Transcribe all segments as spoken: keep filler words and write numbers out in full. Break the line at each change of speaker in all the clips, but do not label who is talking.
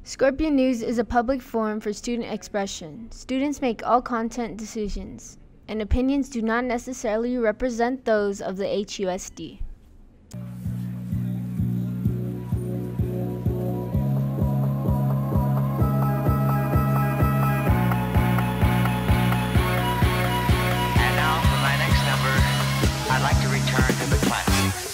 Scorpion News is a public forum for student expression. Students make all content decisions, and opinions do not necessarily represent those of the H U S D.
And now for my next number, I'd like to return to the classics.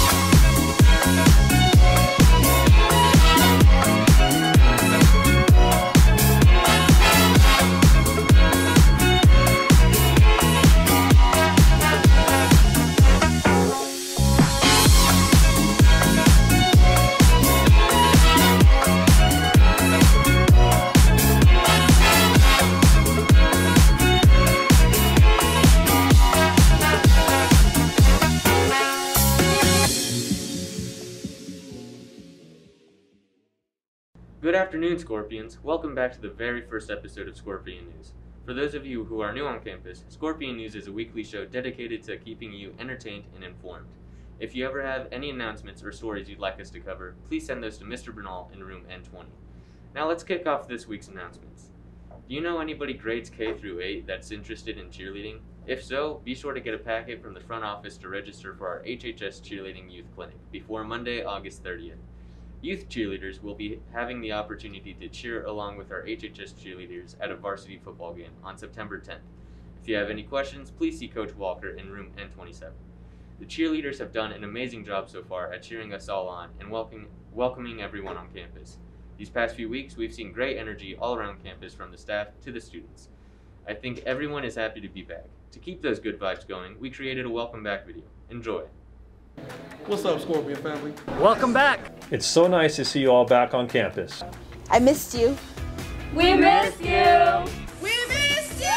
Good afternoon, Scorpions. Welcome back to the very first episode of Scorpion News. For those of you who are new on campus, Scorpion News is a weekly show dedicated to keeping you entertained and informed. If you ever have any announcements or stories you'd like us to cover, please send those to Mister Bernal in room N twenty. Now let's kick off this week's announcements. Do you know anybody grades K through eight that's interested in cheerleading? If so, be sure to get a packet from the front office to register for our H H S Cheerleading Youth Clinic before Monday, August thirtieth. Youth cheerleaders will be having the opportunity to cheer along with our H H S cheerleaders at a varsity football game on September tenth. If you have any questions, please see Coach Walker in room N twenty-seven. The cheerleaders have done an amazing job so far at cheering us all on and welcoming, welcoming everyone on campus. These past few weeks, we've seen great energy all around campus from the staff to the students. I think everyone is happy to be back. To keep those good vibes going, we created a welcome back video. Enjoy.
What's up, Scorpion family?
Welcome back!
It's so nice to see you all back on campus.
I missed you.
We miss you!
We missed you!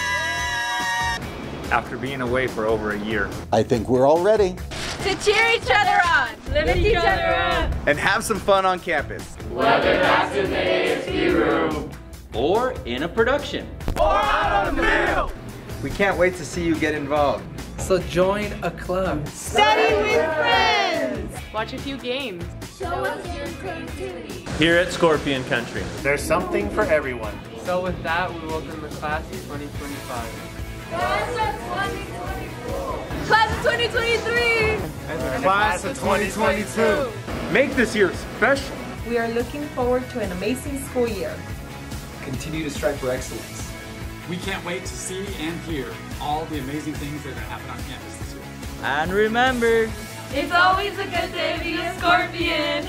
After being away for over a year.
I think we're all ready
to cheer each other on, lift each other up,
and have some fun on campus.
Whether that's in the A S B room,
or in a production,
or out on the field.
We can't wait to see you get involved.
So join a club.
Study with friends.
Watch a few games.
Show us your creativity.
Here at Scorpion Country,
there's something for everyone.
So with that, we welcome the class of twenty twenty-five.
Class of twenty twenty-four. Class of twenty twenty-three.
And the class of twenty twenty-two.
Make this year special.
We are looking forward to an amazing school year.
Continue to strive for excellence.
We can't wait to see and hear all the amazing things that are going to happen on campus this year.
And remember,
it's always a good day to be a Scorpion.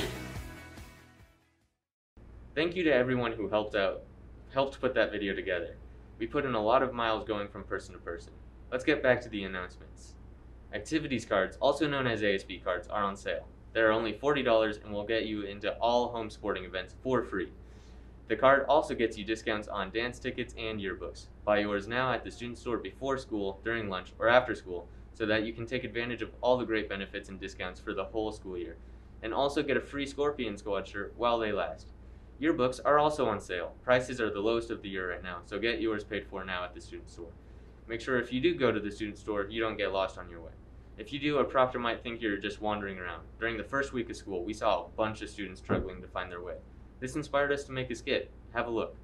Thank you to everyone who helped out, helped put that video together. We put in a lot of miles going from person to person. Let's get back to the announcements. Activities cards, also known as A S B cards, are on sale. They're only forty dollars and will get you into all home sporting events for free. The card also gets you discounts on dance tickets and yearbooks. Buy yours now at the student store before school, during lunch, or after school, so that you can take advantage of all the great benefits and discounts for the whole school year. And also get a free Scorpion Squad shirt while they last. Yearbooks are also on sale. Prices are the lowest of the year right now, so get yours paid for now at the student store. Make sure if you do go to the student store, you don't get lost on your way. If you do, a proctor might think you're just wandering around. During the first week of school, we saw a bunch of students struggling to find their way. This inspired us to make a skit. Have a look.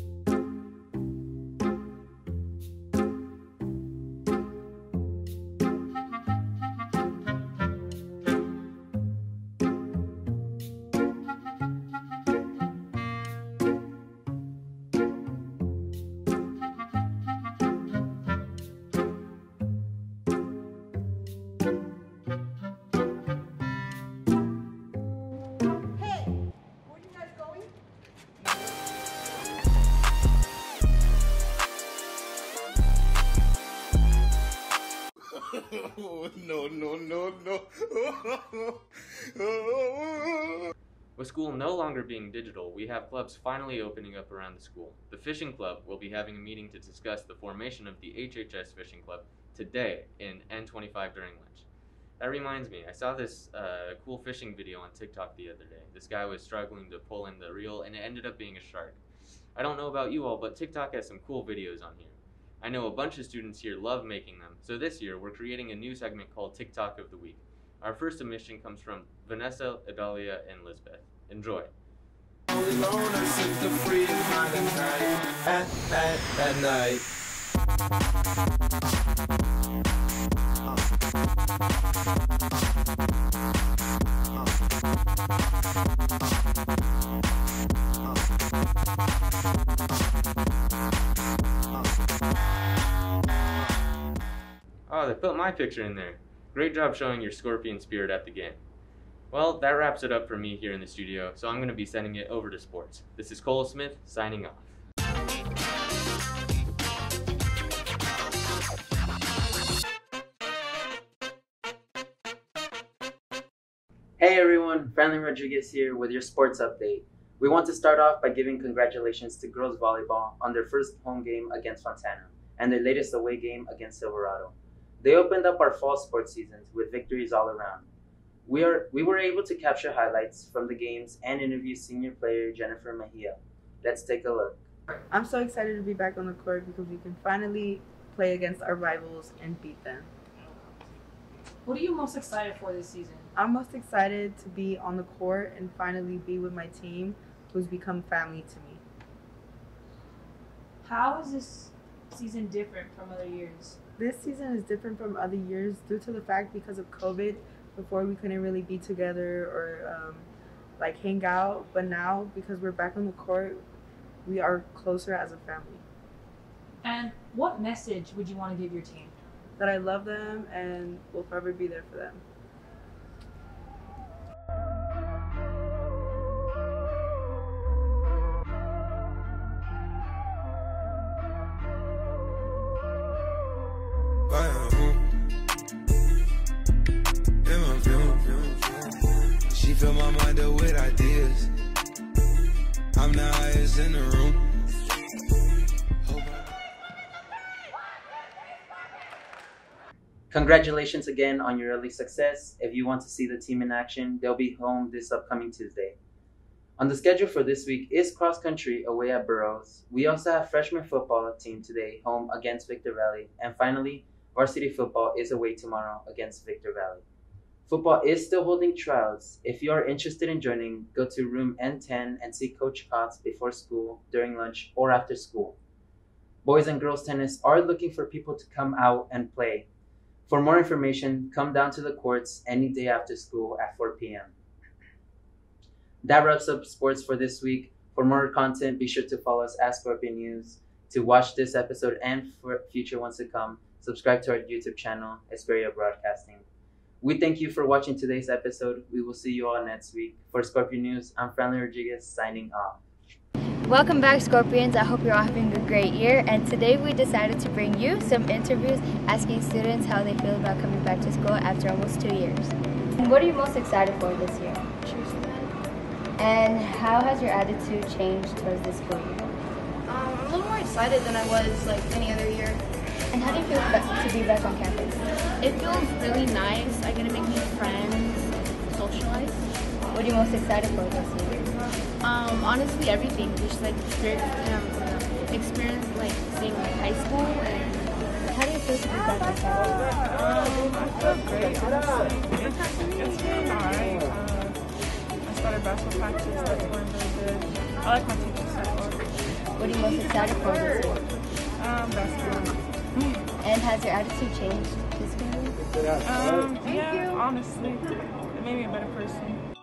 no, no, no, no.
With school no longer being digital, we have clubs finally opening up around the school. The Fishing Club will be having a meeting to discuss the formation of the H H S Fishing Club today in N twenty-five during lunch. That reminds me, I saw this uh, cool fishing video on TikTok the other day. This guy was struggling to pull in the reel and it ended up being a shark. I don't know about you all, but TikTok has some cool videos on here. I know a bunch of students here love making them, so this year we're creating a new segment called TikTok of the Week. Our first submission comes from Vanessa, Adalia, and Lisbeth. Enjoy.
alone, I sip the free mind at night, at, at, at night.
Oh, they put my picture in there. Great job showing your Scorpion spirit at the game. Well, that wraps it up for me here in the studio, so I'm going to be sending it over to sports. This is Cole Smith, signing off.
Hey everyone, Franklin Rodriguez here with your sports update. We want to start off by giving congratulations to girls volleyball on their first home game against Fontana and their latest away game against Silverado. They opened up our fall sports seasons with victories all around. We are we were able to capture highlights from the games and interview senior player Jennifer Mejia. Let's take a look.
I'm so excited to be back on the court because we can finally play against our rivals and beat them.
What are you most excited for this season?
I'm most excited to be on the court and finally be with my team, who's become family to me.
How is this season different from other years?
This season is different from other years due to the fact because of COVID. Before we couldn't really be together or um, like hang out, but now because we're back on the court, we are closer as a family.
And what message would you want to give your team?
That I love them and will forever be there for them.
She fill my mind up with ideas. I'm the highest in the room.
Congratulations again on your early success. If you want to see the team in action, they'll be home this upcoming Tuesday. On the schedule for this week is cross country away at Burroughs. We also have freshman football team today home against Victor Valley. And finally, varsity football is away tomorrow against Victor Valley. Football is still holding trials. If you are interested in joining, go to room N ten and see Coach Kotz before school, during lunch, or after school. Boys and girls tennis are looking for people to come out and play. For more information, come down to the courts any day after school at four p m That wraps up sports for this week. For more content, be sure to follow us at Scorpion News. To watch this episode and for future ones to come, subscribe to our YouTube channel, Esperia Broadcasting. We thank you for watching today's episode. We will see you all next week. For Scorpion News, I'm Franklin Rodriguez signing off.
Welcome back, Scorpions. I hope you're all having a great year. And today we decided to bring you some interviews asking students how they feel about coming back to school after almost two years. And what are you most excited for this year? And how has your attitude changed towards this school year?
Um, I'm a little more excited than I was like any other year.
And how do you feel to be back on campus?
It feels really nice. I get to make new friends, socialize.
What are you most excited for this year?
Um, honestly, everything. Just like um, experience, like seeing like high school. And
how do you feel to be back on campus?
Um, I feel great. Honestly, it's been alright. Uh, I started basketball practice. That's going really good. I like my teaching style.
What are you most excited for this year?
Um, basketball.
And has your attitude changed this year?
Um, yeah, honestly, it made me a better person.